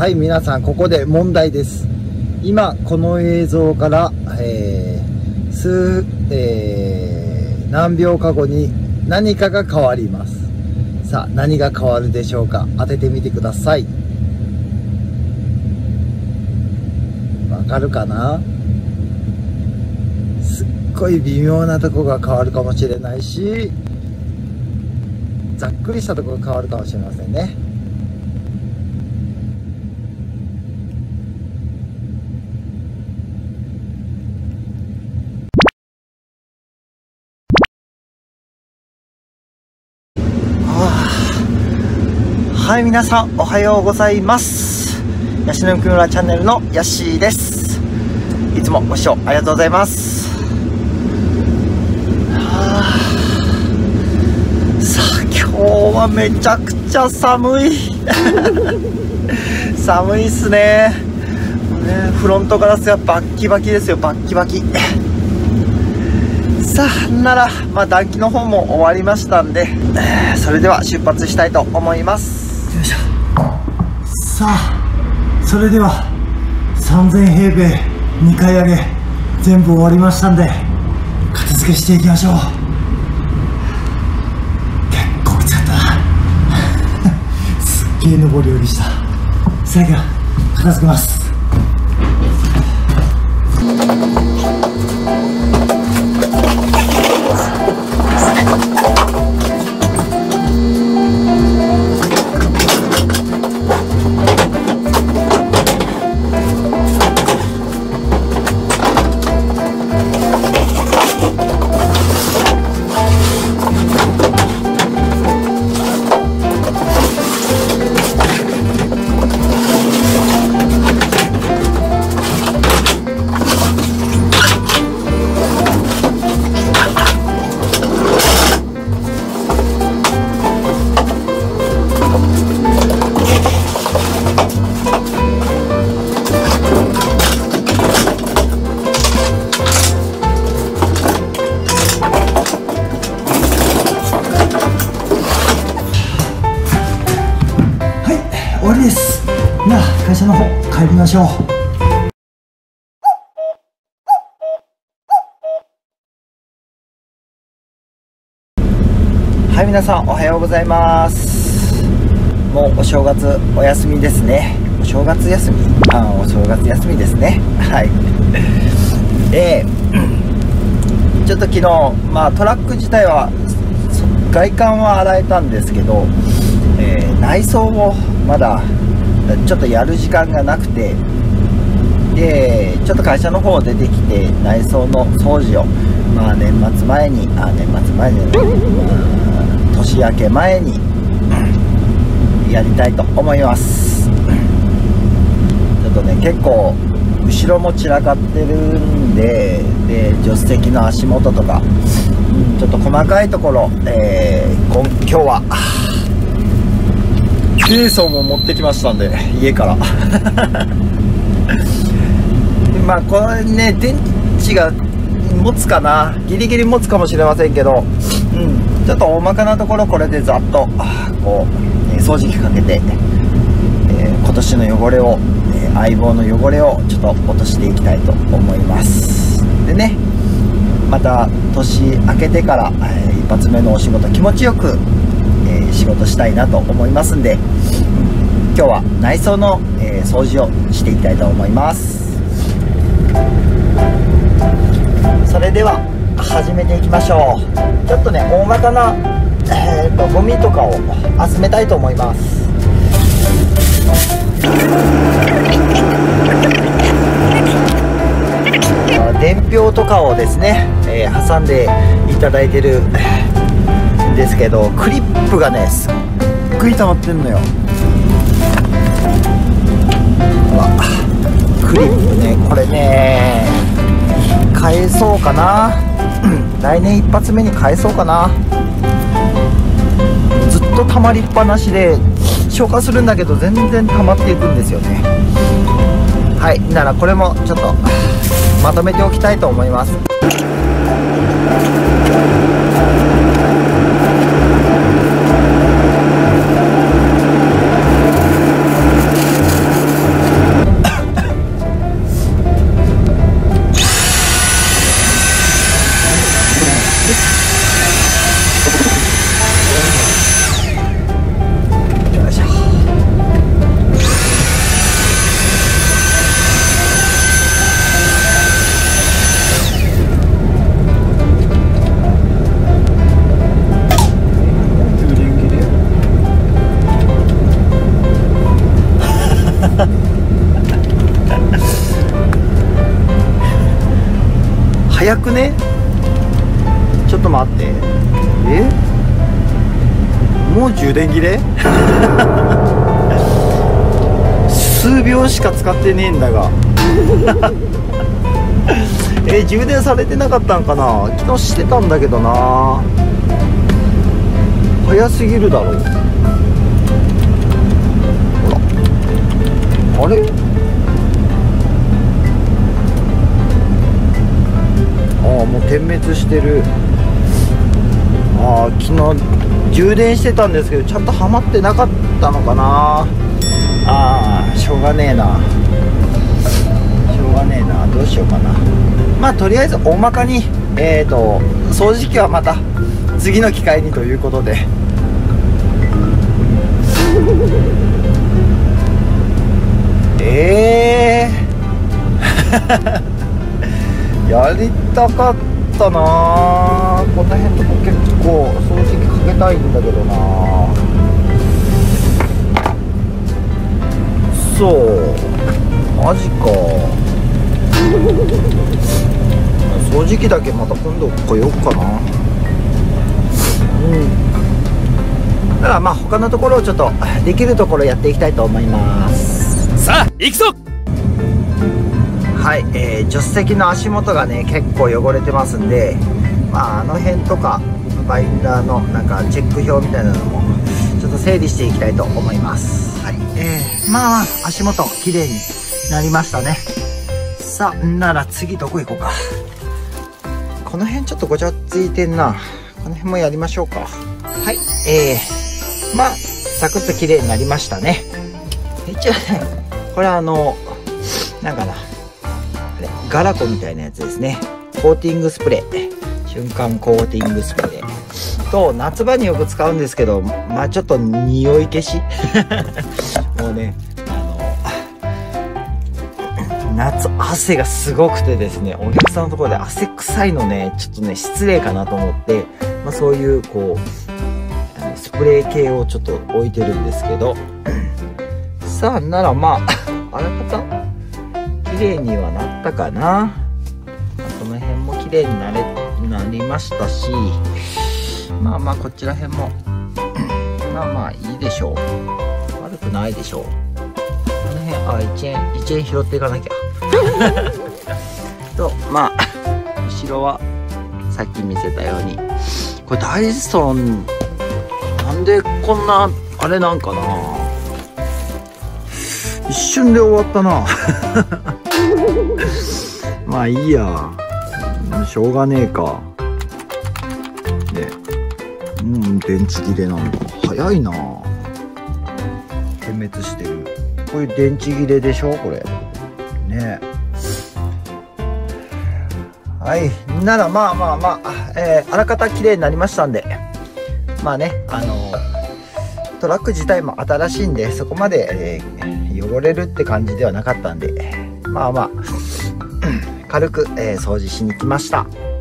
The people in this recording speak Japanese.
はい、皆さん、ここで問題です。今、この映像から、何秒か後に何かが変わります。さあ、何が変わるでしょうか。当ててみてください。わかるかな？すっごい微妙なとこが変わるかもしれないし、ざっくりしたとこが変わるかもしれませんね。はい、皆さんおはようございます。ヤシの木村チャンネルのヤッシーです。いつもご視聴ありがとうございます。さあ、今日はめちゃくちゃ寒い寒いっすね。フロントガラスがバッキバキですよ、バッキバキ。さあ、なら暖気の方も終わりましたんで、それでは出発したいと思います。よいしょ。さあ、それでは3000平米2階上げ全部終わりましたんで、片付けしていきましょう。結構きつかったなすっげえ上り下りした。最後片付けます。終わりです。では会社の方帰りましょう。はい、皆さんおはようございます。もうお正月お休みですね。お正月休み、お正月休みですね。はいちょっと昨日、トラック自体は外観は洗えたんですけど、内装をまだちょっとやる時間がなくて、でちょっと会社の方出てきて内装の掃除を年末前に年明け前にやりたいと思います。ちょっとね、結構後ろも散らかってるんで、助手席の足元とかちょっと細かいところ、今日はケーソンも持ってきましたんで、家からこれね、電池が持つかな、ギリギリ持つかもしれませんけど、ちょっと大まかなところこれでざっとこう掃除機かけて、今年の汚れを、相棒の汚れをちょっと落としていきたいと思います。でね、また年明けてから、一発目のお仕事気持ちよく仕事したいなと思いますんで、今日は内装の、掃除をしていきたいと思います。それでは始めていきましょう。ちょっとね、大まかな、ゴミとかを集めたいと思います。伝票とかをですね、挟んでいただいてるんですけど、クリップがねすっごい溜まってんのよ。クリップね、これね返そうかな来年一発目に返そうかな。ずっと溜まりっぱなしで消化するんだけど全然溜まっていくんですよね。はい、ならこれもちょっとまとめておきたいと思います。 くね。ちょっと待って、もう充電切れ数秒しか使ってねえんだが充電されてなかったんかな。昨日してたんだけどな。早すぎるだろ。ほら、あれ、ああ、もう点滅してる。ああ、昨日充電してたんですけどちゃんとはまってなかったのかな。ああ、しょうがねえな、しょうがねえな。どうしようかな。まあとりあえず大まかに掃除機はまた次の機会にということでやりたかったな。この辺とか結構掃除機かけたいんだけどな。そうマジか。掃除機だけまた今度来ようかな。だからまあ他のところをちょっとできるところやっていきたいと思います。 さあ行くぞ。 はい、助手席の足元がね結構汚れてますんで、まああの辺とかバインダーのなんかチェック表みたいなのもちょっと整理していきたいと思います。はい、まあ足元綺麗になりましたね。さあなら次どこ行こうか。この辺ちょっとごちゃついてんな。この辺もやりましょうか。はい、まあサクッと綺麗になりましたね。一応ねこれなんかな、ガラコみたいなやつですね。コーティングスプレー、瞬間コーティングスプレーと、夏場によく使うんですけど、まあちょっと匂い消しもうね夏汗がすごくてですね、お客さんのところで汗臭いのねちょっとね失礼かなと思って、まあ、そういうこうスプレー系をちょっと置いてるんですけどさあならまああらかた綺麗にはなったかな。この辺も綺麗になりましたし、まあまあこちら辺もまあまあいいでしょう。悪くないでしょう。この辺1円拾っていかなきゃと、まあ後ろはさっき見せたように、これダイソンなんでこんなあれなんかな。一瞬で終わったなまあいいや、しょうがねえかね。電池切れなんだ。早いな。点滅してる。こういう電池切れでしょこれね。はい、ならまあまあまあ、あらかた綺麗になりましたんで、まあねトラック自体も新しいんでそこまで、汚れるって感じではなかったんで、まあまあ軽く、掃除しに来ました。